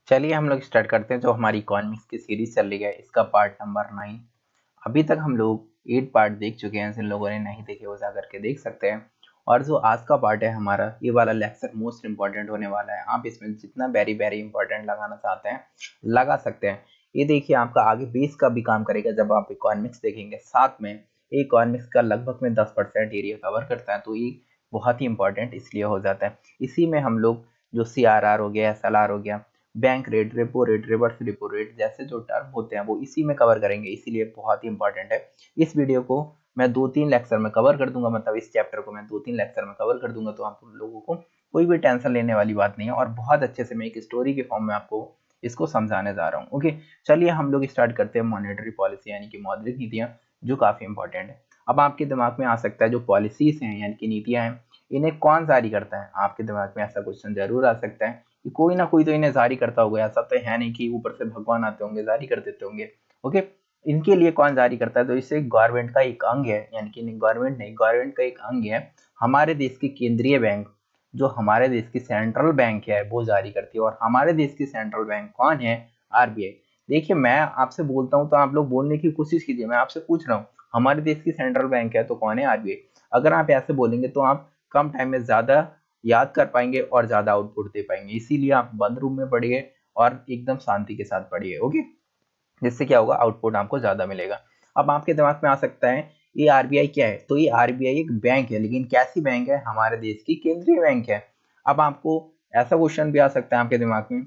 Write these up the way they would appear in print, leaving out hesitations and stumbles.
चलिए हम लोग स्टार्ट करते हैं। जो हमारी इकोनॉमिक्स की सीरीज चल रही है इसका पार्ट नंबर 9। अभी तक हम लोग 8 पार्ट देख चुके हैं। जिन लोगों ने नहीं देखे वो जा करके देख सकते हैं। और जो आज का पार्ट है हमारा, ये वाला लेक्चर मोस्ट इंपॉर्टेंट होने वाला है। आप इसमें जितना वेरी वेरी इंपॉर्टेंट लगाना चाहते हैं लगा सकते हैं। ये देखिए आपका आगे बेस का भी काम करेगा जब आप इकोनॉमिक्स देखेंगे। साथ में इकोनॉमिक्स का लगभग में 10% एरिया कवर करता है, तो ये बहुत ही इंपॉर्टेंट इसलिए हो जाता है। इसी में हम लोग जो CRR हो गया, SLR हो गया, bank rate, repo rate, reverse repo rate जैसे जो टर्म होते हैं वो इसी में कवर करेंगे, इसीलिए बहुत ही इंपॉर्टेंट है। इस वीडियो को मैं 2-3 लेक्चर में कवर कर दूंगा, मतलब इस चैप्टर को मैं 2-3 लेक्चर में कवर कर दूंगा, तो आप लोगों को कोई भी टेंशन लेने वाली बात नहीं है। और बहुत अच्छे से मैं एक स्टोरी के फॉर्म में आपको इसको समझाने जा रहा हूँ। ओके, चलिए हम लोग स्टार्ट करते हैं। मॉनेटरी पॉलिसी यानी कि मौद्रिक नीतियाँ, जो काफी इंपॉर्टेंट है। अब आपके दिमाग में आ सकता है जो पॉलिसीज हैं यानी कि नीतियां हैं, इन्हें कौन जारी करता है। आपके दिमाग में ऐसा क्वेश्चन जरूर आ सकता है कि कोई ना कोई तो इन्हें जारी करता होगा। ऐसा तो है नहीं कि ऊपर से भगवान आते होंगे जारी कर देते होंगे। ओके, इनके लिए कौन जारी करता है, तो इससे गवर्नमेंट का एक अंग है, यानी कि गवर्नमेंट नहीं, गवर्नमेंट का एक अंग है हमारे देश की केंद्रीय बैंक, जो हमारे देश की सेंट्रल बैंक है वो जारी करती है। और हमारे देश की सेंट्रल बैंक कौन है? RBI। देखिए मैं आपसे बोलता हूँ तो आप लोग बोलने की कोशिश कीजिए। मैं आपसे पूछ रहा हूँ हमारे देश की सेंट्रल बैंक है तो कौन है? RBI। अगर आप ऐसे बोलेंगे तो आप कम टाइम में ज्यादा याद कर पाएंगे और ज्यादा आउटपुट दे पाएंगे। इसीलिए आप बंद रूम में पढ़िए और एकदम शांति के साथ पढ़िए। ओके, जिससे क्या होगा, आउटपुट आपको ज्यादा मिलेगा। अब आपके दिमाग में आ सकता है ये RBI क्या है, तो ये RBI एक बैंक है, लेकिन कैसी बैंक है? हमारे देश की केंद्रीय बैंक है। अब आपको ऐसा क्वेश्चन भी आ सकता है आपके दिमाग में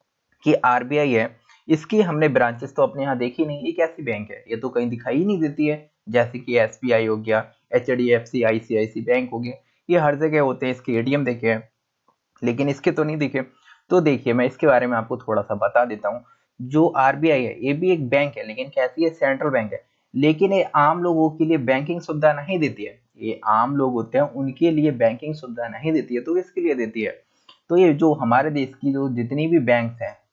कि RBI है, इसकी हमने ब्रांचेस तो अपने यहाँ देखी नहीं, ये कैसी बैंक है? ये तो कहीं दिखाई ही नहीं देती है। जैसे कि SBI हो गया, HDFC, ICICI बैंक हो गया, ये हर जगह होते हैं। इसके ATM देखे हैं लेकिन इसके तो नहीं दिखे। तो देखिए मैं इसके बारे में आपको थोड़ा सा बता देता हूँ। जो RBI है ये भी एक बैंक है, लेकिन कैसी है? सेंट्रल बैंक है। लेकिन ये आम लोगों के लिए बैंकिंग सुविधा नहीं देती है। ये आम लोग होते हैं उनके लिए बैंकिंग सुविधा नहीं देती है, तो इसके लिए देती है। तो ये जो हमारे देश की जो जितनी भी बैंक्स हैं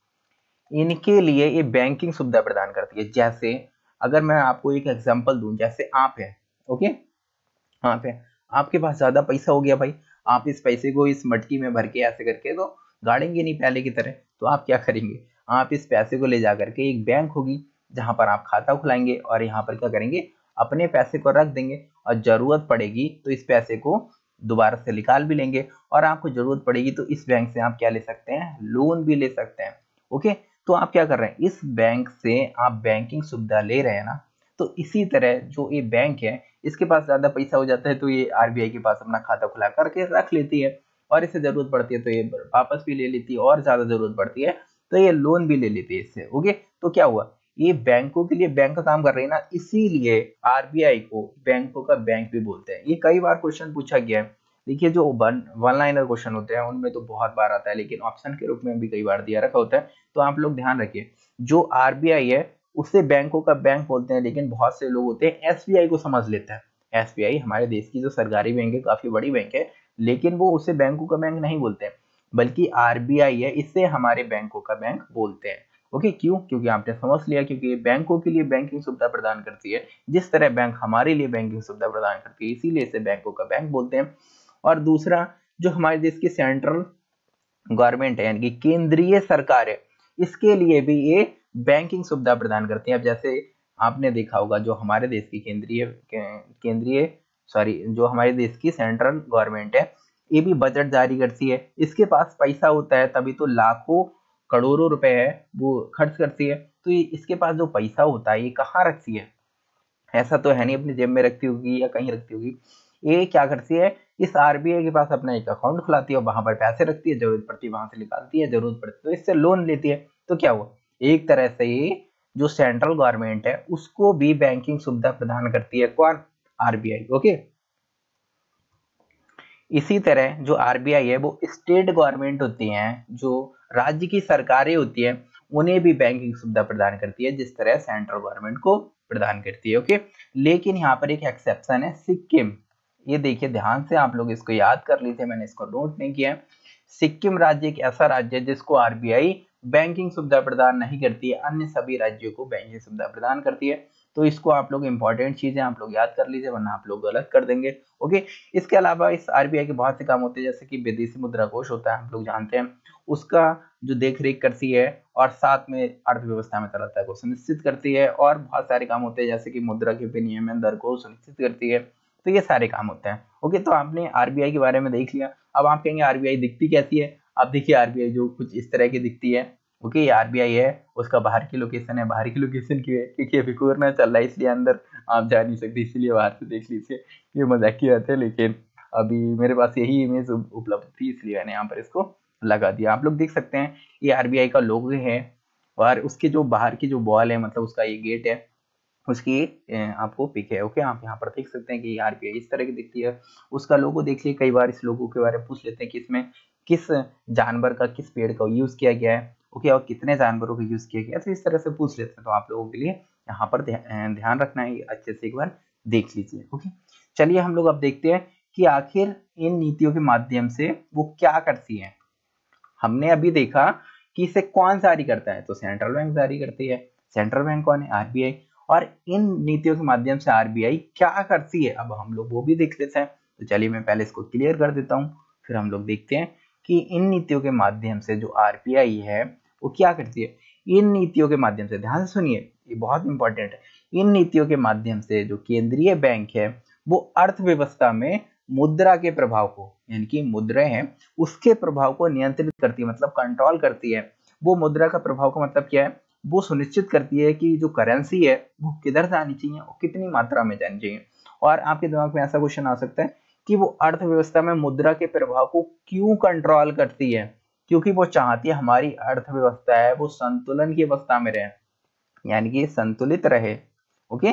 इनके लिए ये बैंकिंग सुविधा प्रदान करती है। जैसे अगर मैं आपको एक एग्जांपल दूं, जैसे आप है, ओके, आप है, आपके पास ज्यादा पैसा हो गया भाई, आप इस पैसे को इस मटकी में भर के ऐसे करके तो गाड़ेंगे नहीं पहले की तरह। तो आप क्या करेंगे? आप इस पैसे को ले जा करके एक बैंक होगी जहां पर आप खाता खुलाएंगे और यहाँ पर क्या करेंगे, अपने पैसे को रख देंगे और जरूरत पड़ेगी तो इस पैसे को दोबारा से निकाल भी लेंगे। और आपको जरूरत पड़ेगी तो इस बैंक से आप क्या ले सकते हैं? लोन भी ले सकते हैं। ओके, तो आप क्या कर रहे हैं? इस बैंक से आप बैंकिंग सुविधा ले रहे हैं ना। तो इसी तरह जो ये बैंक है इसके पास ज्यादा पैसा हो जाता है तो ये RBI के पास अपना खाता खुला करके रख लेती है, और इसे जरूरत पड़ती है तो ये वापस भी ले लेती है, और ज्यादा जरूरत पड़ती है तो ये लोन भी ले लेती है इससे। ओके, तो क्या हुआ, ये बैंकों के लिए बैंक का काम कर रही है ना, इसीलिए RBI को बैंकों का बैंक भी बोलते हैं। ये कई बार क्वेश्चन पूछा गया है। देखिए जो वन लाइनर क्वेश्चन होते हैं उनमें तो बहुत बार आता है, लेकिन ऑप्शन के रूप में भी कई बार दिया रखा होता है। तो आप लोग ध्यान रखिए, जो RBI है उसे बैंकों का बैंक बोलते हैं, लेकिन बहुत से लोग होते हैं SBI को समझ लेते हैं। SBI हमारे देश की जो सरकारी बैंक है, काफी बड़ी बैंक है, लेकिन वो उसे बैंकों का बैंक नहीं बोलते हैं, बल्कि RBI है, इससे हमारे बैंकों का बैंक बोलते हैं। ओके, क्यों? क्योंकि आपने समझ लिया, क्योंकि बैंकों के लिए बैंकिंग सुविधा प्रदान करती है, जिस तरह बैंक हमारे लिए बैंकिंग सुविधा प्रदान करती है, इसीलिए इसे बैंकों का बैंक बोलते हैं। और दूसरा, जो हमारे देश की सेंट्रल गवर्नमेंट है यानी कि केंद्रीय सरकार है, इसके लिए भी ये बैंकिंग सुविधा प्रदान करती है। अब जैसे आपने देखा होगा जो हमारे देश की केंद्रीय सॉरी जो हमारे देश की सेंट्रल गवर्नमेंट है, ये भी बजट जारी करती है। इसके पास पैसा होता है तभी तो लाखों करोड़ों रुपए है वो खर्च करती है। तो ये इसके पास जो पैसा होता है ये कहाँ रखती है? ऐसा तो है नहीं अपनी जेब में रखती होगी या कहीं रखती होगी। ये क्या करती है, इस RBI के पास अपना एक अकाउंट खुलाती है और वहां पर पैसे रखती है, जरूरत पड़ती है वहां से निकालती है, जरूरत पड़ती है तो इससे लोन लेती है। तो क्या हुआ, एक तरह से ये जो सेंट्रल गवर्नमेंट है उसको भी बैंकिंग सुविधा प्रदान करती है। कौन? RBI। ओके, इसी तरह जो RBI है वो स्टेट गवर्नमेंट होती हैं, जो राज्य की सरकारें होती हैं, उन्हें भी बैंकिंग सुविधा प्रदान करती है, जिस तरह सेंट्रल गवर्नमेंट को प्रदान करती है। ओके, लेकिन यहाँ पर एक एक्सेप्शन है, सिक्किम। ये देखिए ध्यान से आप लोग इसको याद कर लीजिए, मैंने इसको नोट नहीं किया। सिक्किम राज्य एक ऐसा राज्य है जिसको RBI बैंकिंग सुविधा प्रदान नहीं करती है, अन्य सभी राज्यों को बैंकिंग सुविधा प्रदान करती है। तो इसको आप लोग इंपॉर्टेंट चीजें आप लोग याद कर लीजिए, वरना आप लोग गलत कर देंगे। ओके, इसके अलावा इस RBI के बहुत से काम होते हैं, जैसे कि विदेशी मुद्रा कोष होता है, हम लोग जानते हैं, उसका जो देख रेख करती है और साथ में अर्थव्यवस्था में तरलता को सुनिश्चित करती है, और बहुत सारे काम होते हैं जैसे कि मुद्रा के विनियमन दर को सुनिश्चित करती है। तो ये सारे काम होते हैं। ओके, तो आपने आरबीआई के बारे में देख लिया। अब आप कहेंगे आरबीआई दिखती कैसी है? अब देखिए आरबीआई जो कुछ इस तरह की दिखती है। ओके, ये आरबीआई है, उसका बाहर की लोकेशन है। बाहर की लोकेशन क्यों है? क्योंकि अभी कोरोना चल रहा है, इसलिए अंदर आप जा नहीं सकते, इसलिए बाहर से देख लीजिए। ये मजाक की बात है, लेकिन अभी मेरे पास यही इमेज उपलब्ध थी, इसलिए मैंने यहाँ पर इसको लगा दिया। आप लोग देख सकते हैं ये आरबीआई का लोगो है, और उसके जो बाहर की जो वॉल है, मतलब उसका ये गेट है, उसकी आपको पिक है। ओके, आप यहाँ पर देख सकते हैं कि आरबीआई इस तरह की दिखती है। उसका लोगो देख लिए, कई बार इस लोगो के बारे में पूछ लेते हैं कि इसमें किस जानवर का, किस पेड़ का यूज किया गया है। ओके, और कितने जानवरों का यूज किया गया, तो इस तरह से पूछ लेते हैं। तो आप लोगों के लिए यहाँ पर ध्यान रखना है, अच्छे से एक बार देख लीजिए। ओके, चलिए हम लोग अब देखते हैं कि आखिर इन नीतियों के माध्यम से वो क्या करती है। हमने अभी देखा कि इसे कौन जारी करता है, तो सेंट्रल बैंक जारी करती है। सेंट्रल बैंक कौन है? आरबीआई। और इन नीतियों के माध्यम से आरबीआई क्या करती है, अब हम लोग वो भी देख लेते हैं। तो चलिए मैं पहले इसको क्लियर कर देता हूँ, फिर हम लोग देखते हैं कि इन नीतियों के माध्यम से जो आरबीआई है वो क्या करती है। इन नीतियों के माध्यम से, ध्यान से सुनिए, ये बहुत इंपॉर्टेंट है। इन नीतियों के माध्यम से जो केंद्रीय बैंक है वो अर्थव्यवस्था में मुद्रा के प्रभाव को, यानी कि मुद्राएं हैं उसके प्रभाव को नियंत्रित करती है, मतलब कंट्रोल करती है। वो मुद्रा का प्रभाव का मतलब क्या है? वो सुनिश्चित करती है कि जो करेंसी है वो किधर जानी चाहिए और कितनी मात्रा में जानी चाहिए। और आपके दिमाग में ऐसा क्वेश्चन आ सकता है कि वो अर्थव्यवस्था में मुद्रा के प्रभाव को क्यों कंट्रोल करती है? क्योंकि वो चाहती है हमारी अर्थव्यवस्था है वो संतुलन की अवस्था में रहे, यानी कि संतुलित रहे। ओके,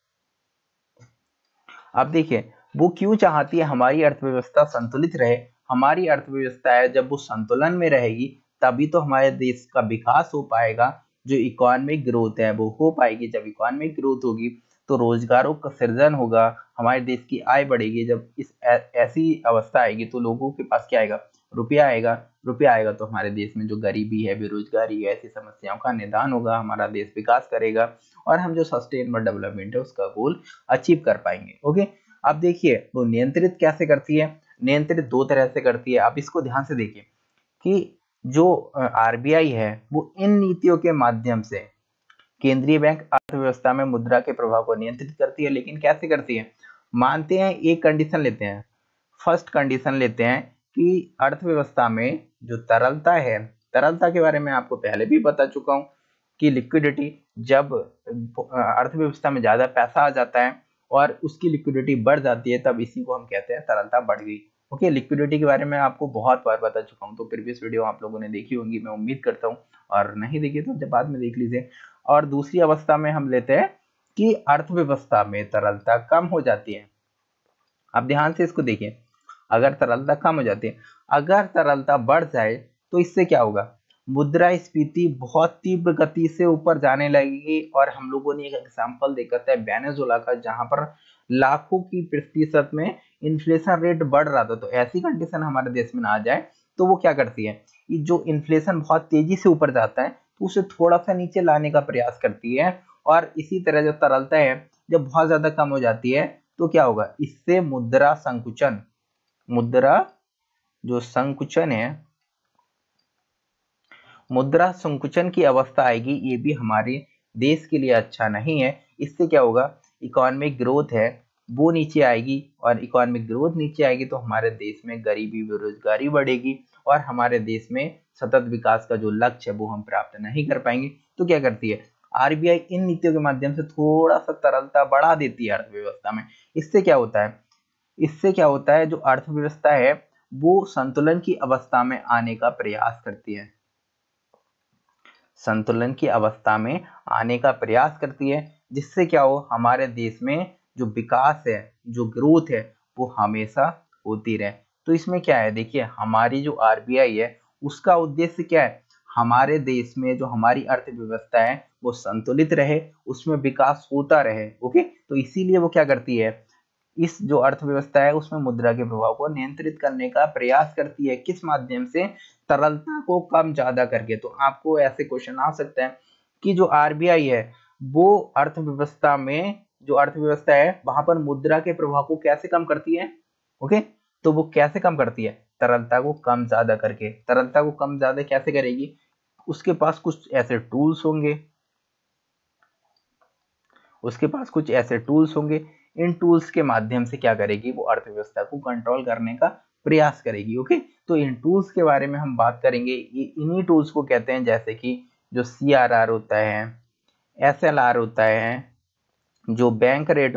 अब देखिए वो क्यों चाहती है हमारी अर्थव्यवस्था संतुलित रहे। हमारी अर्थव्यवस्था है जब वो संतुलन में रहेगी तभी तो हमारे देश का विकास हो पाएगा, जो इकोनॉमिक ग्रोथ है वो हो पाएगी। जब इकोनॉमिक ग्रोथ होगी तो रोजगारों का सृजन होगा, हमारे देश की आय बढ़ेगी। जब इस ऐसी अवस्था आएगी तो लोगों के पास क्या आएगा? रुपया आएगा। रुपया आएगा तो हमारे देश में जो गरीबी है, बेरोजगारी है, ऐसी समस्याओं का निदान होगा, हमारा देश विकास करेगा, और हम जो सस्टेनेबल डेवलपमेंट है उसका गोल अचीव कर पाएंगे। ओके, अब देखिए वो नियंत्रित कैसे करती है? नियंत्रित दो तरह से करती है। आप इसको ध्यान से देखिए कि जो आरबीआई है वो इन नीतियों के माध्यम से केंद्रीय बैंक अर्थव्यवस्था में मुद्रा के प्रभाव को नियंत्रित करती है। लेकिन कैसे करती है? मानते हैं, एक कंडीशन लेते हैं, फर्स्ट कंडीशन लेते हैं कि अर्थव्यवस्था में जो तरलता है, तरलता के बारे में आपको पहले भी बता चुका हूं कि लिक्विडिटी, जब अर्थव्यवस्था में ज्यादा पैसा आ जाता है और उसकी लिक्विडिटी बढ़ जाती है तब इसी को हम कहते हैं तरलता बढ़ गई। ओके, लिक्विडिटी के बारे में आपको बहुत बार बता चुका हूं, तो प्रीवियस वीडियो आप लोगों ने देखी होंगी, मैं उम्मीद करता हूं, और नहीं देखी तो जब बाद में देख लीजिए। और दूसरी अवस्था में हम लेते हैं कि अर्थव्यवस्था में तरलता कम हो जाती है। अब ध्यान से इसको देखिए, अगर तरलता कम हो जाती है, अगर तरलता बढ़ जाए तो इससे क्या होगा? मुद्रास्फीति बहुत तीव्र गति से ऊपर जाने लगेगी। और हम लोगों ने एक एग्जांपल देखा था वेनेजुएला का, जहां पर लाखों की प्रतिशत में इन्फ्लेशन रेट बढ़ रहा था। तो ऐसी कंडीशन हमारे देश में ना आ जाए तो वो क्या करती है, कि जो इन्फ्लेशन बहुत तेजी से ऊपर जाता है तो उसे थोड़ा सा नीचे लाने का प्रयास करती है। और इसी तरह जो तरलता है जब बहुत ज्यादा कम हो जाती है तो क्या होगा? इससे मुद्रा संकुचन, मुद्रा जो संकुचन है, मुद्रा संकुचन की अवस्था आएगी। ये भी हमारे देश के लिए अच्छा नहीं है। इससे क्या होगा? इकोनॉमिक ग्रोथ है वो नीचे आएगी, और इकोनॉमिक ग्रोथ नीचे आएगी तो हमारे देश में गरीबी, बेरोजगारी बढ़ेगी, और हमारे देश में सतत विकास का जो लक्ष्य है वो हम प्राप्त नहीं कर पाएंगे। तो क्या करती है आरबीआई? इन नीतियों के माध्यम से थोड़ा सा तरलता बढ़ा देती है अर्थव्यवस्था में। इससे क्या होता है? इससे क्या होता है, जो अर्थव्यवस्था है वो संतुलन की अवस्था में आने का प्रयास करती है, संतुलन की अवस्था में आने का प्रयास करती है, जिससे क्या हो, हमारे देश में जो विकास है, जो ग्रोथ है वो हमेशा होती रहे। तो इसमें क्या है, देखिए हमारी जो आरबीआई है उसका उद्देश्य क्या है? हमारे देश में जो हमारी अर्थव्यवस्था है वो संतुलित रहे, उसमें विकास होता रहे। ओके, तो इसीलिए वो क्या करती है, इस जो अर्थव्यवस्था है उसमें मुद्रा के प्रभाव को नियंत्रित करने का प्रयास करती है। किस माध्यम से? तरलता को कम ज्यादा करके। तो आपको ऐसे क्वेश्चन आ सकते हैं कि जो आरबीआई है वो अर्थव्यवस्था में, जो अर्थव्यवस्था है वहां पर मुद्रा के प्रभाव को कैसे कम करती है। ओके, तो वो कैसे कम करती है? तरलता को कम ज्यादा करके। तरलता को कम ज्यादा कैसे करेगी? उसके पास कुछ ऐसे टूल्स होंगे, इन टूल्स के माध्यम से क्या करेगी? वो अर्थव्यवस्था को कंट्रोल करने का प्रयास करेगी। ओके, तो इन टूल्स के बारे में हम बात करेंगे। इन्हीं टूल्स को कहते हैं जैसे कि जो CRR होता है, SLR होता है, जो बैंक रेट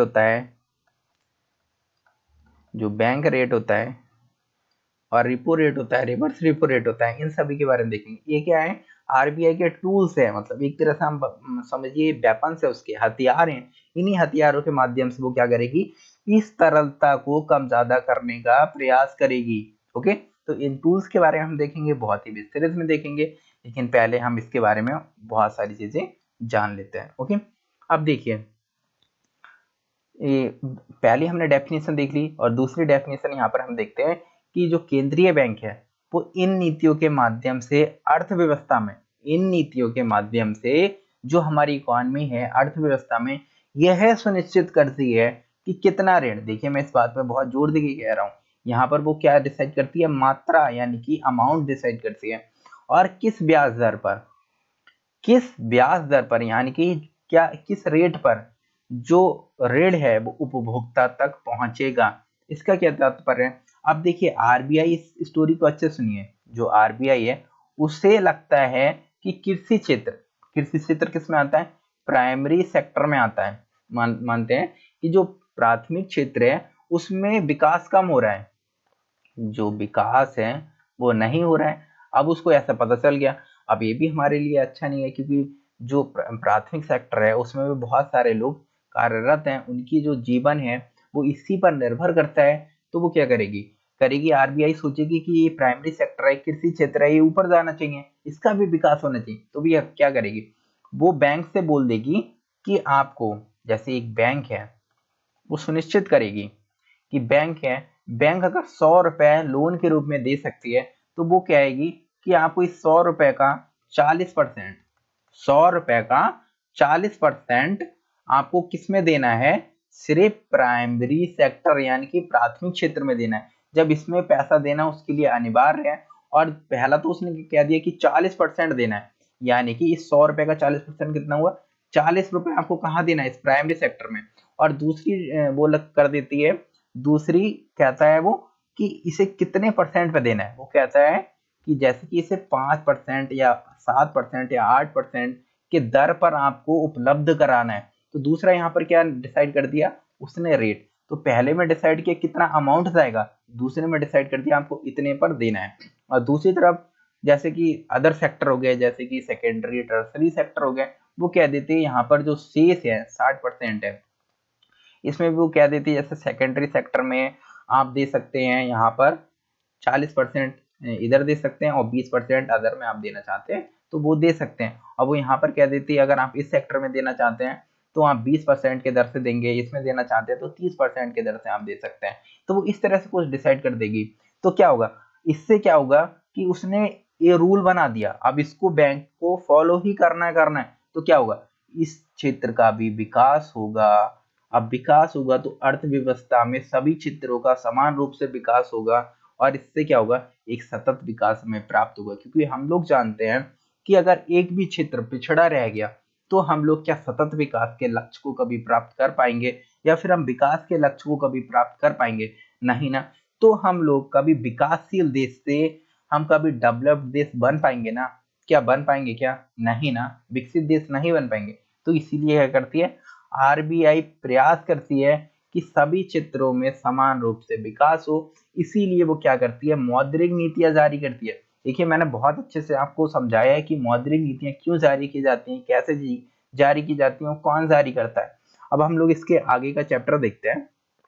होता है और रिपो रेट होता है, रिवर्स रिपो रेट होता है, इन सभी के बारे में देखेंगे। ये क्या है? RBI के टूल्स है, मतलब एक तरह से हम समझिए वेपन्स है, उसके हथियार हैं। इन्हीं हथियारों के माध्यम से वो क्या करेगी? इस तरलता को कम ज्यादा करने का प्रयास करेगी। ओके, तो इन टूल्स के बारे में हम देखेंगे, बहुत ही विस्तार में देखेंगे, लेकिन पहले हम इसके बारे में बहुत सारी चीजें जान लेते हैं। ओके, अब देखिए, पहले हमने डेफिनेशन देख ली और दूसरी डेफिनेशन यहाँ पर हम देखते हैं कि जो केंद्रीय बैंक है वो इन नीतियों के माध्यम से अर्थव्यवस्था में, इन नीतियों के माध्यम से जो हमारी इकोनॉमी है, अर्थव्यवस्था में, यह सुनिश्चित करती है कि कितना ऋण, देखिए मैं इस बात पर बहुत जोर देके कह रहा हूँ, यहाँ पर वो क्या डिसाइड करती है? मात्रा यानी कि अमाउंट डिसाइड करती है। और किस ब्याज दर पर, यानी कि क्या, किस रेट पर जो ऋण है वो उपभोक्ता तक पहुंचेगा। इसका क्या तात्पर्य है? अब देखिए, आरबीआई, इस स्टोरी को अच्छे सुनिए, जो आरबीआई है उसे लगता है कि कृषि क्षेत्र किस में आता है? प्राइमरी सेक्टर में आता है। मानते हैं कि जो प्राथमिक क्षेत्र है उसमें विकास कम हो रहा है, जो विकास है वो नहीं हो रहा है। अब उसको ऐसा पता चल गया। अब ये भी हमारे लिए अच्छा नहीं है, क्योंकि जो प्राथमिक सेक्टर है उसमें भी बहुत सारे लोग कार्यरत हैं, उनकी जो जीवन है वो इसी पर निर्भर करता है। तो वो क्या करेगी आरबीआई सोचेगी कि ये प्राइमरी सेक्टर है, कृषि क्षेत्र है, ये ऊपर जाना चाहिए, इसका भी विकास होना चाहिए। तो भी क्या करेगी? वो बैंक से बोल देगी कि आपको, जैसे एक बैंक है, वो सुनिश्चित करेगी कि बैंक अगर 100 रुपए लोन के रूप में दे सकती है, तो वो कहेगी कि आपको इस 100 रुपए का 40%, 100 रुपए का 40% आपको किसमें देना है? सिर्फ प्राइमरी सेक्टर यानी कि प्राथमिक क्षेत्र में देना है। जब इसमें पैसा देना उसके लिए अनिवार्य है, और पहला तो उसने कह दिया कि 40% देना है, यानी कि इस 100 रुपए का 40% कितना हुआ? 40 रुपए आपको कहाँ देना है? इस प्राइमरी सेक्टर में। और दूसरी वो कर देती है, दूसरी कहता है वो कि इसे कितने परसेंट पे देना है। वो कहता है कि जैसे कि इसे 5% या 7% या 8% के दर पर आपको उपलब्ध कराना है। तो दूसरा यहाँ पर क्या डिसाइड कर दिया उसने? रेट। तो पहले में डिसाइड किया कितना अमाउंट जाएगा, दूसरे में डिसाइड कर दिया आपको इतने पर देना है। और दूसरी तरफ जैसे कि अदर सेक्टर हो गए, जैसे कि सेकेंडरी टर्सरी सेक्टर हो गए, वो कह देते हैं यहाँ पर जो शेष है 60% है, इसमें भी वो कह देती है जैसे सेकेंडरी सेक्टर में आप दे सकते हैं यहाँ पर 40% इधर दे सकते हैं और 20% अदर में आप देना चाहते हैं तो वो दे सकते हैं। अब वो यहाँ पर कह देती है अगर आप इस सेक्टर में देना चाहते हैं तो आप 20% के दर से देंगे, इसमें देना चाहते हैं तो 30% के दर से आप दे सकते हैं। तो वो इस तरह से कुछ डिसाइड कर देगी। तो क्या होगा इससे? क्या होगा कि उसने ये रूल बना दिया, अब इसको बैंक को फॉलो ही करना है। तो क्या होगा? इस क्षेत्र का भी विकास होगा। अब विकास होगा तो अर्थव्यवस्था में सभी क्षेत्रों का समान रूप से विकास होगा, और इससे क्या होगा? एक सतत विकास में प्राप्त होगा। क्योंकि हम लोग जानते हैं कि अगर एक भी क्षेत्र पिछड़ा रह गया तो हम लोग क्या सतत विकास के लक्ष्य को कभी प्राप्त कर पाएंगे, या फिर हम विकास के लक्ष्य को कभी प्राप्त कर पाएंगे? नहीं ना। तो हम लोग कभी विकासशील देश से हम कभी डेवलप्ड देश बन पाएंगे ना? क्या बन पाएंगे? क्या नहीं ना, विकसित देश नहीं बन पाएंगे। तो इसीलिए क्या करती है आरबीआई? प्रयास करती है कि सभी क्षेत्रों में समान रूप से विकास हो। इसीलिए वो क्या करती है? मौद्रिक नीतियां जारी करती है। देखिए मैंने बहुत अच्छे से आपको समझाया है कि मौद्रिक नीतियां क्यों जारी की जाती हैं, कैसे जारी की जाती हैं, कौन जारी करता है। अब हम लोग इसके आगे का चैप्टर देखते हैं।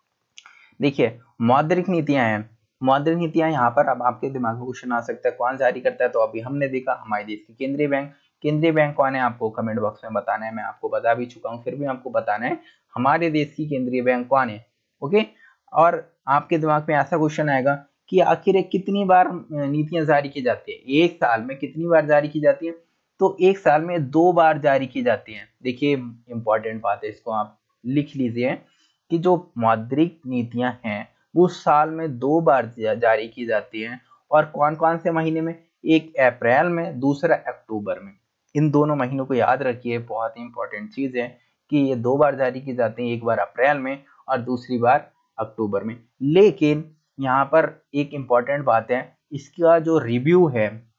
देखिए मौद्रिक नीतियां हैं, मौद्रिक नीतियां यहाँ पर अब आपके दिमाग में क्वेश्चन आ सकता है कौन जारी करता है? तो अभी हमने देखा हमारे देश की केंद्रीय बैंक। केंद्रीय बैंक कौन है आपको कमेंट बॉक्स में बताना है, मैं आपको बता भी चुका हूँ, फिर भी आपको बताना है हमारे देश की केंद्रीय बैंक कौन है। ओके, और आपके दिमाग में ऐसा क्वेश्चन आएगा कि आखिर कितनी बार नीतियां जारी की जाती है, एक साल में कितनी बार जारी की जाती है? तो एक साल में 2 बार जारी की जाती है। देखिए इंपॉर्टेंट बात है, इसको आप लिख लीजिए कि जो मौद्रिक नीतियां हैं वो साल में 2 बार जारी की जाती हैं, और कौन कौन से महीने में, एक अप्रैल में, दूसरा अक्टूबर में। इन दोनों महीनों को याद रखिए, बहुत ही इंपॉर्टेंट चीज है कि ये 2 बार जारी की जाते हैं, एक बार अप्रैल में और दूसरी बार अक्टूबर में। लेकिन यहाँ पर एक इम्पॉर्टेंट बात है, इसका जो रिव्यू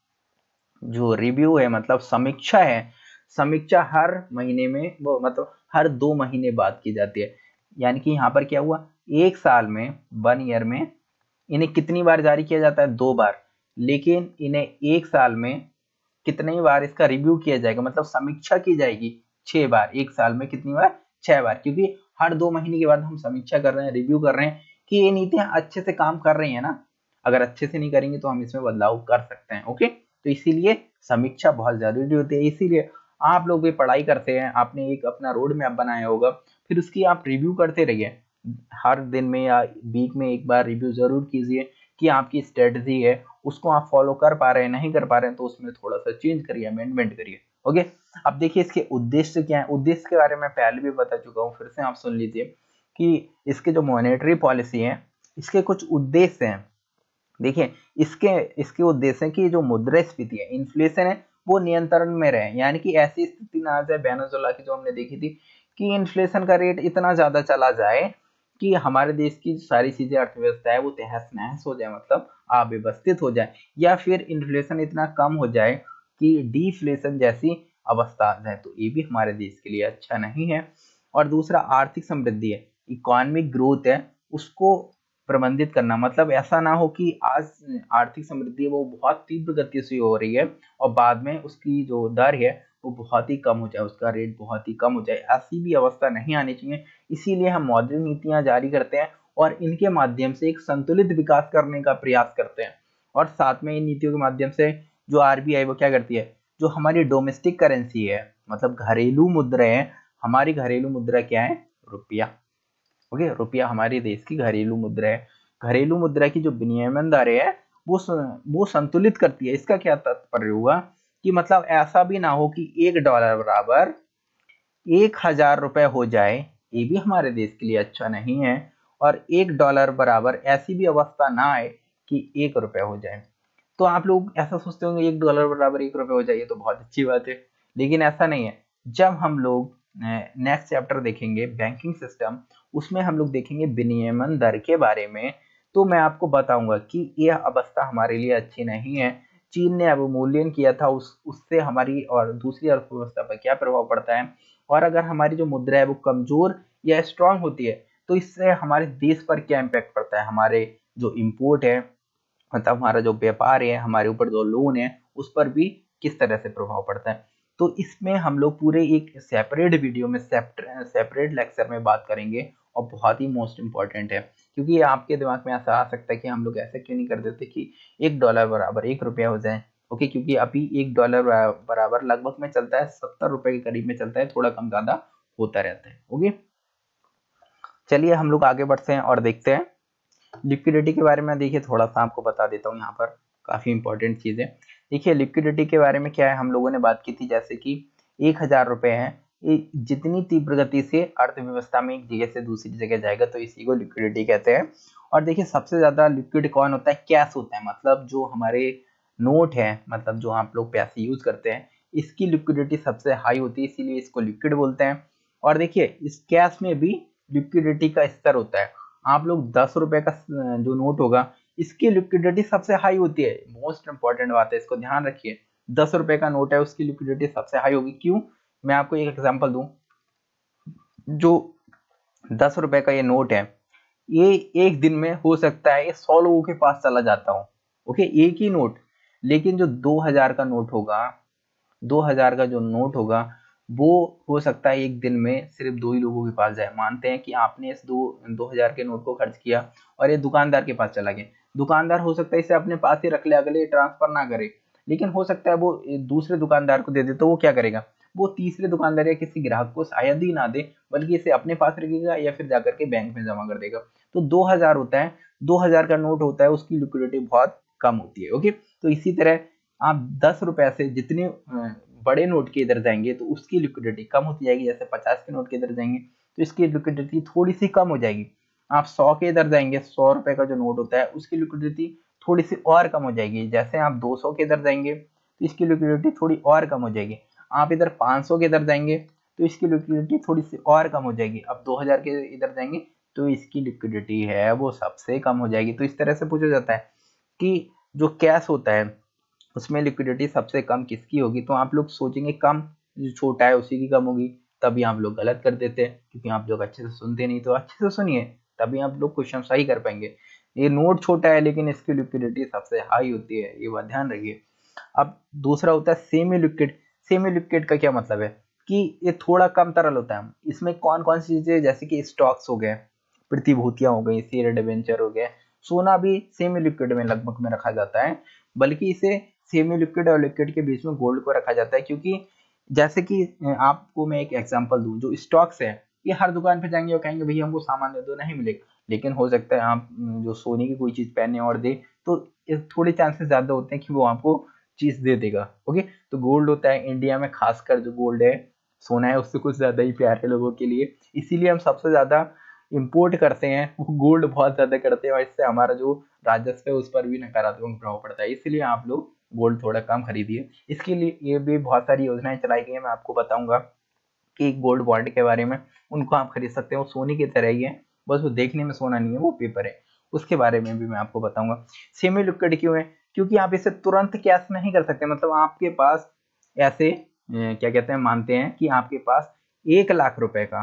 है मतलब समीक्षा है, समीक्षा हर महीने में वो मतलब हर 2 महीने बाद की जाती है। यानी कि यहाँ पर क्या हुआ, एक साल में 1 ईयर में इन्हें कितनी बार जारी किया जाता है, 2 बार। लेकिन इन्हें एक साल में कितनी बार इसका रिव्यू किया जाएगा, मतलब समीक्षा की जाएगी 6 बार। एक साल में कितनी बार, 6 बार, क्योंकि हर 2 महीने के बाद हम समीक्षा कर रहे हैं, रिव्यू कर रहे हैं कि ये नीतियां अच्छे से काम कर रही है ना। अगर अच्छे से नहीं करेंगे तो हम इसमें बदलाव कर सकते हैं। ओके, तो इसीलिए समीक्षा बहुत जरूरी होती है। इसीलिए आप लोग भी पढ़ाई करते हैं, आपने एक अपना रोड मैप बनाया होगा, फिर उसकी आप रिव्यू करते रहिए। हर दिन में या वीक में एक बार रिव्यू जरूर कीजिए कि आपकी स्ट्रेटजी है उसको आप फॉलो कर पा रहे हैं, नहीं कर पा रहे हैं तो उसमें थोड़ा सा चेंज करिए, अमेंडमेंट करिए। ओके, अब देखिए इसके उद्देश्य क्या है। उद्देश्य के बारे में पहले भी बता चुका हूँ, फिर से आप सुन लीजिए कि इसके जो मॉनेटरी पॉलिसी है, इसके कुछ उद्देश्य हैं। देखिए इसके उद्देश्य है कि जो मुद्रास्फीति है, इन्फ्लेशन है, वो नियंत्रण में रहे। यानी कि ऐसी स्थिति ना आ जाए वेनेजुएला की जो हमने देखी थी कि इन्फ्लेशन का रेट इतना ज्यादा चला जाए कि हमारे देश की सारी चीजें, अर्थव्यवस्था है, वो तहस नहस हो जाए, मतलब अव्यवस्थित हो जाए, या फिर इन्फ्लेशन इतना कम हो जाए कि डिफ्लेशन जैसी अवस्था आ जाए। तो ये भी हमारे देश के लिए अच्छा नहीं है। और दूसरा आर्थिक समृद्धि है, इकोनॉमिक ग्रोथ है, उसको प्रबंधित करना। मतलब ऐसा ना हो कि आज आर्थिक समृद्धि है वो बहुत तीव्र गति से हो रही है और बाद में उसकी जो दर है वो बहुत ही कम हो जाए, उसका रेट बहुत ही कम हो जाए, ऐसी भी अवस्था नहीं आनी चाहिए। इसीलिए हम मौद्रिक नीतियां जारी करते हैं और इनके माध्यम से एक संतुलित विकास करने का प्रयास करते हैं। और साथ में इन नीतियों के माध्यम से जो आरबीआई वो क्या करती है, जो हमारी डोमेस्टिक करेंसी है, मतलब घरेलू मुद्रा है, हमारी घरेलू मुद्रा क्या है, रुपया। ओके, रुपया हमारे देश की घरेलू मुद्रा है। घरेलू मुद्रा की जो विनियमन दर है वो संतुलित करती है। इसका क्या तात्पर्य हुआ कि मतलब ऐसा भी ना हो कि $1 बराबर 1000 रुपए हो जाए, ये भी हमारे देश के लिए अच्छा नहीं है। और $1 बराबर ऐसी भी अवस्था ना आए कि 1 रुपए हो जाए। तो आप लोग ऐसा सोचते होंगे $1 बराबर 1 रुपए हो जाए, तो बहुत अच्छी बात है, लेकिन ऐसा नहीं है। जब हम लोग नेक्स्ट चैप्टर देखेंगे बैंकिंग सिस्टम, उसमें हम लोग देखेंगे विनियमन दर के बारे में, तो मैं आपको बताऊंगा कि यह अवस्था हमारे लिए अच्छी नहीं है। चीन ने अवमूल्यन किया था, उससे हमारी और दूसरी अर्थव्यवस्था पर क्या प्रभाव पड़ता है, और अगर हमारी जो मुद्रा है वो कमजोर या स्ट्रांग होती है तो इससे हमारे देश पर क्या इम्पैक्ट पड़ता है, हमारे जो इम्पोर्ट है, मतलब हमारा जो व्यापार है, हमारे ऊपर जो लोन है, उस पर भी किस तरह से प्रभाव पड़ता है। तो इसमें हम लोग पूरे एक सेपरेट वीडियो में, सेपरेट लेक्चर में बात करेंगे, और बहुत ही मोस्ट इंपॉर्टेंट है। क्योंकि आपके दिमाग में ऐसा आ सकता है कि हम लोग ऐसा क्यों नहीं कर देते कि $1 बराबर 1 रुपया हो जाए। ओके, क्योंकि अभी $1 बराबर लगभग में चलता है 70 रुपए के करीब में चलता है, थोड़ा कम ज्यादा होता रहता है। ओके, चलिए हम लोग आगे बढ़ते हैं और देखते हैं लिक्विडिटी के बारे में। देखिए थोड़ा सा आपको बता देता हूँ, यहाँ पर काफी इंपॉर्टेंट चीज है। देखिए लिक्विडिटी के बारे में क्या है, हम लोगों ने बात की थी जैसे कि 1000 रुपए है, ये जितनी तीव्र गति से अर्थव्यवस्था में एक जगह से दूसरी जगह जाएगा तो इसी को लिक्विडिटी कहते हैं। और देखिए सबसे ज्यादा लिक्विड कौन होता है, कैश होता है, मतलब जो हमारे नोट है, मतलब जो आप लोग पैसे यूज करते हैं, इसकी लिक्विडिटी सबसे हाई होती है, इसीलिए इसको लिक्विड बोलते हैं। और देखिए इस कैश में भी लिक्विडिटी का स्तर होता है। आप लोग 10 रुपए का जो नोट होगा, इसकी लिक्विडिटी सबसे हाई होती है। मोस्ट इंपॉर्टेंट बात है, इसको ध्यान रखिए। 10 रुपए का नोट है, उसकी लिक्विडिटी सबसे हाई होगी। क्यों, मैं आपको एक एग्जांपल दूं। जो 10 रुपए का ये नोट है, ये एक दिन में हो सकता है ये 100 लोगों के पास चला जाता हो। ओके, एक ही नोट। लेकिन जो 2000 का नोट होगा, 2000 का जो नोट होगा, वो हो सकता है एक दिन में सिर्फ 2 ही लोगों के पास जाए। मानते हैं कि आपने इस 2000 के नोट को खर्च किया और ये दुकानदार के पास चला गया। दुकानदार हो सकता है इसे अपने पास ही रख ले, अगले ट्रांसफर ना करे, लेकिन हो सकता है वो दूसरे दुकानदार को दे दे। तो वो क्या करेगा, वो तीसरे दुकानदार या किसी ग्राहक को शायद ही ना दे, बल्कि इसे अपने पास रखेगा या फिर जाकर के बैंक में जमा कर देगा। तो 2000 होता है, 2000 का नोट होता है, उसकी लिक्विडिटी बहुत कम होती है। ओके, तो इसी तरह आप 10 रुपए से जितने बड़े नोट के इधर जाएंगे तो उसकी लिक्विडिटी कम होती जाएगी। जैसे 50 के नोट के इधर जाएंगे तो इसकी लिक्विडिटी थोड़ी सी कम हो जाएगी। आप 100 के इधर जाएंगे, 100 रुपए का जो नोट होता है उसकी लिक्विडिटी थोड़ी सी और कम हो जाएगी। जैसे आप 200 के इधर जाएंगे तो इसकी लिक्विडिटी थोड़ी और कम हो जाएगी, आप इधर 500 के इधर जाएंगे तो इसकी लिक्विडिटी थोड़ी सी और कम हो जाएगी, अब 2000 के इधर जाएंगे तो इसकी लिक्विडिटी है वो सबसे कम हो जाएगी। तो इस तरह से पूछा जाता है कि जो कैश होता है उसमें लिक्विडिटी सबसे कम किसकी होगी। तो आप लोग सोचेंगे कम, जो छोटा है उसी की कम होगी, तभी आप लोग गलत कर देते हैं क्योंकि आप लोग अच्छे से सुनते नहीं। तो अच्छे से सुनिए तभी आप लोग क्वेश्चन सही कर पाएंगे। ये नोट छोटा है लेकिन इसकी लिक्विडिटी सबसे हाई होती है, ये बात ध्यान रखिए। अब दूसरा होता है सेमी लिक्विड। सेमी लिक्विड का क्या मतलब है कि ये थोड़ा कम तरल होता है। इसमें कौन कौन सी चीजें, जैसे कि स्टॉक्स हो गए, प्रतिभूतियां हो गई, शेयर डिबेंचर हो गए, सोना भी सेमी लिक्विड में लगभग में रखा जाता है, बल्कि इसे सेमी लिक्विड और लिक्विड के बीच में गोल्ड को रखा जाता है। क्योंकि जैसे कि आपको मैं एक एग्जांपल दूं, जो स्टॉक्स है ये हर दुकान पे जाएंगे और कहेंगे भैया हमको सामान दे दो, नहीं मिलेगा। लेकिन हो सकता है आप जो सोने की कोई चीज पहने और दे तो थोड़े चांसेस ज्यादा होते हैं कि वो आपको चीज दे देगा। ओके, तो गोल्ड होता है इंडिया में खासकर जो गोल्ड है, सोना है उससे कुछ ज्यादा ही प्यार है लोगों के लिए, इसीलिए हम सबसे ज्यादा इंपोर्ट करते हैं, वो गोल्ड बहुत ज्यादा करते हैं और इससे हमारा जो राजस्व है उस पर भी नकारात्मक प्रभाव पड़ता है। इसलिए आप लोग गोल्ड थोड़ा कम खरीदिए। इसके लिए ये भी बहुत सारी योजनाएं चलाई गई है, मैं आपको बताऊंगा कि गोल्ड बॉन्ड के बारे में, उनको आप खरीद सकते हो, सोने की तरह ही है, बस वो देखने में सोना नहीं है, वो पेपर है, उसके बारे में भी मैं आपको बताऊंगा। सेमी लिक्विड क्यों है, क्योंकि आप इसे तुरंत कैश नहीं कर सकते। मतलब आपके पास ऐसे क्या कहते हैं, मानते हैं कि आपके पास 1 लाख रुपए का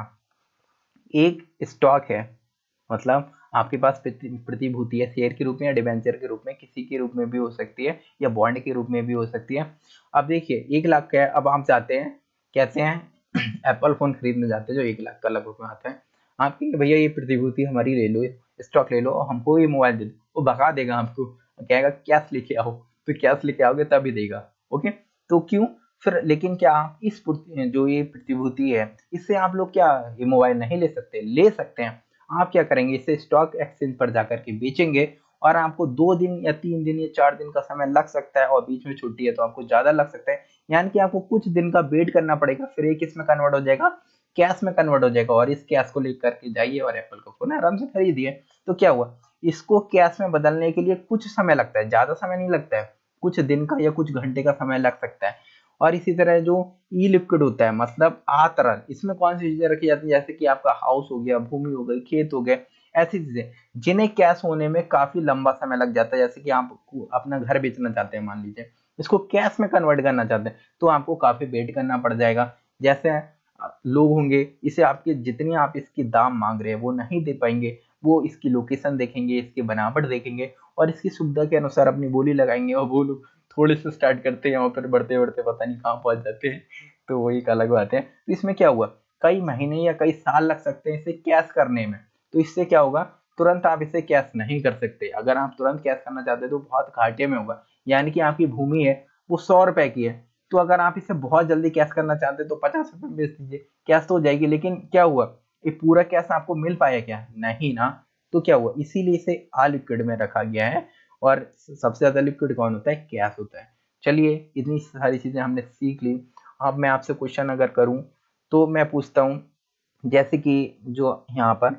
एक स्टॉक है, मतलब आपके पास प्रतिभूति है, शेयर के रूप में या डिबेंचर के रूप में, किसी के रूप में भी हो सकती है या बॉन्ड के रूप में भी हो सकती है। अब देखिए 1 लाख का है, अब आप जाते हैं कहते हैं एप्पल फोन खरीदने जाते हैं जो 1 लाख का लगभग में आता है, आप कहेंगे भैया ये प्रतिभूति हमारी ले लो, स्टॉक ले लो और हमको ये मोबाइल दे दो, वो भगा देगा आपको, कहेगा कैश लेके आओ, तो कैश लेके आओगे तभी देगा। ओके, तो क्यों फिर, लेकिन क्या आप इस जो ये प्रतिभूति है इससे आप लोग क्या ये मोबाइल नहीं ले सकते? ले सकते हैं। आप क्या करेंगे, इसे स्टॉक एक्सचेंज पर जाकर के बेचेंगे और आपको 2 दिन या 3 दिन या 4 दिन का समय लग सकता है, और बीच में छुट्टी है तो आपको ज्यादा लग सकता है, यानी कि आपको कुछ दिन का वेट करना पड़ेगा, फिर ये किस में कन्वर्ट हो जाएगा, कैश में कन्वर्ट हो जाएगा, और इस कैश को लेकर के जाइए और एप्पल का फोन आराम से खरीदिए। तो क्या हुआ, इसको कैश में बदलने के लिए कुछ समय लगता है, ज्यादा समय नहीं लगता है, कुछ दिन का या कुछ घंटे का समय लग सकता है। और इसी तरह जो ई लिक्विड होता है, मतलब तरल, इसमें कौन सी चीजें रखी जाती है, जैसे कि आपका हाउस हो गया, भूमि हो गई, खेत हो गए, ऐसी चीजें जिन्हें कैश होने में काफी लंबा समय लग जाता है। जैसे कि आप अपना घर बेचना चाहते हैं, मान लीजिए इसको कैश में कन्वर्ट करना चाहते हैं तो आपको काफी वेट करना पड़ जाएगा। जैसे लोग होंगे, इसे आपके जितनी आप इसकी दाम मांग रहे हैं वो नहीं दे पाएंगे, वो इसकी लोकेशन देखेंगे, इसकी बनावट देखेंगे और इसकी सुविधा के अनुसार अपनी बोली लगाएंगे, और वो लोग थोड़े से स्टार्ट करते हैं और फिर बढ़ते बढ़ते पता नहीं कहाँ पहुंच जाते हैं, तो वही एक अलग बात है। तो इसमें क्या हुआ, कई महीने या कई साल लग सकते हैं इसे कैश करने में। तो इससे क्या होगा, तुरंत आप इसे कैश नहीं कर सकते। अगर आप तुरंत कैश करना चाहते हैं तो बहुत घाटे में होगा, यानी कि आपकी भूमि है वो 100 रुपए की है, तो अगर आप इसे बहुत जल्दी कैश करना चाहते हैं तो 50 रुपए में बेच दीजिए, कैश तो हो जाएगी। लेकिन क्या हुआ, ये पूरा कैश आपको मिल पाया क्या, नहीं ना। तो क्या हुआ, इसीलिए इसे अलिक्विड में रखा गया है, और सबसे ज्यादा लिक्विड कौन होता है, कैश होता है। चलिए इतनी सारी चीजें हमने सीख ली। अब मैं आपसे क्वेश्चन अगर करूं तो मैं पूछता हूं, जैसे कि जो यहाँ पर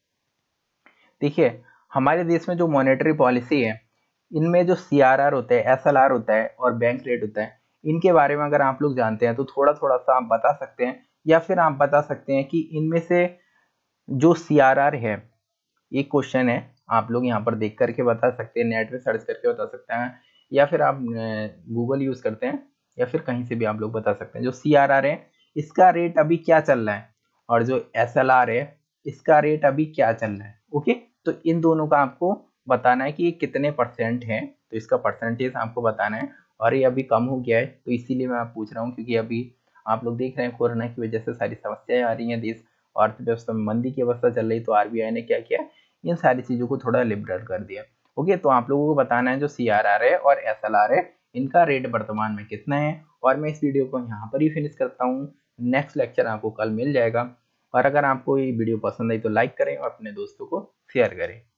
देखिए हमारे देश में जो मॉनेटरी पॉलिसी है, इनमें जो सीआरआर होता है, एसएलआर होता है और बैंक रेट होता है, इनके बारे में अगर आप लोग जानते हैं तो थोड़ा थोड़ा सा आप बता सकते हैं, या फिर आप बता सकते हैं कि इनमें से जो सीआरआर है, एक क्वेश्चन है, आप लोग यहाँ पर देख करके बता सकते हैं, नेट पे सर्च करके बता सकते हैं, या फिर आप गूगल यूज करते हैं, या फिर कहीं से भी आप लोग बता सकते हैं। जो सीआरआर है इसका रेट अभी क्या चल रहा है, और जो एसएलआर है इसका रेट अभी क्या चल रहा है। ओके, तो इन दोनों का आपको बताना है कि ये कितने परसेंट है, तो इसका परसेंटेज आपको बताना है। और ये अभी कम हो गया है, तो इसीलिए मैं आप पूछ रहा हूँ, क्योंकि अभी आप लोग देख रहे हैं कोरोना की वजह से सारी समस्याएं आ रही हैं, देश अर्थव्यवस्था में मंदी की अवस्था चल रही, तो आरबीआई ने क्या किया, इन सारी चीजों को थोड़ा लिबरल कर दिया। ओके, तो आप लोगों को बताना है जो सीआरआर है और एसएलआर है, इनका रेट वर्तमान में कितना है। और मैं इस वीडियो को यहाँ पर ही फिनिश करता हूँ, नेक्स्ट लेक्चर आपको कल मिल जाएगा। और अगर आपको ये वीडियो पसंद आई तो लाइक करें और अपने दोस्तों को शेयर करें।